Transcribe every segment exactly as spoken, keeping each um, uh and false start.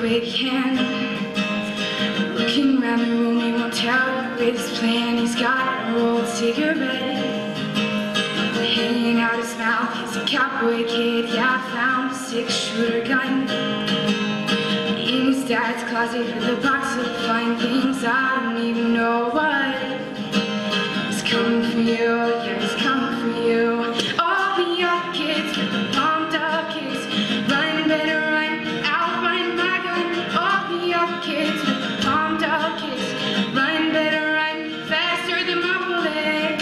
quick hand. Looking around the room, he won't tell you his plan. He's got a rolled cigarette hanging out his mouth. He's a cowboy kid, yeah, I found a six-shooter gun in his dad's closet with a box of fine things. I don't even know what. He's coming for you, yeah, he's coming for you. All the young kids with the pumped up kicks, run, better run, outrun my gun. All the young kids with the pumped up kicks, run, better run, faster than my bullet.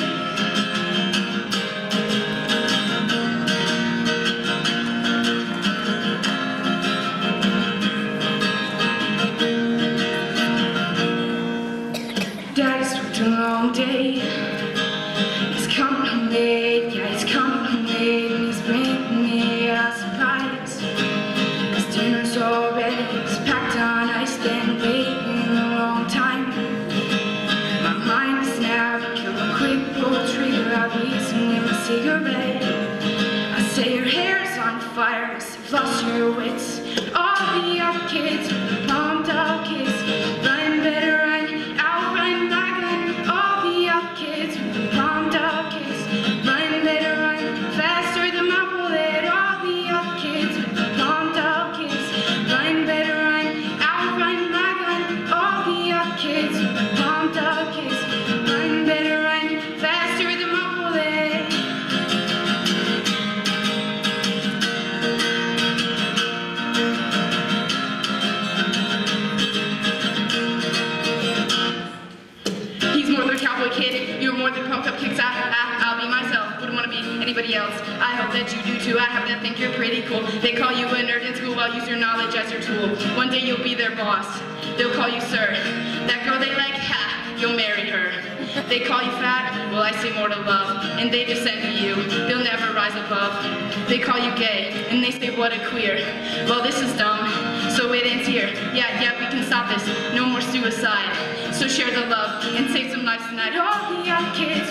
Daddy's worked a long day. He's coming home late, yeah, he's coming home late, and he's bringing me a surprise. Cause dinner's all ready, it's packed on ice, been waiting a long time. My mind is now to kill a quick pull trigger. I reason with my cigarette. I say your hair's on fire, I say you've lost your wits. All the young kids with the pumped up kids, run, better run, outrun my gun. All the young kids with the pumped up kids, run, better run, faster than my bullet. All the young kids with the pumped up kids, run, better run, outrun my gun. All the young kids with the pumped up kids, run, better run, faster than my bullet. He's more than a cowboy kid, you're more than pumped up kicks. I, I, I'll be myself, wouldn't want to be anybody else. I hope that you do too. I happen to think you're pretty cool. They call you a nerd in school, I'll use your knowledge as your tool. One day you'll be their boss, they'll call you sir. That girl they like, ha, you'll marry her. They call you fat, well I say more to love, and they just envy you, they'll never rise above. They call you gay, and they say what a queer. Well this is dumb, so it ends here. Yeah, yeah, we can stop this, no more suicide. So share the love, and save some lives tonight. All the young kids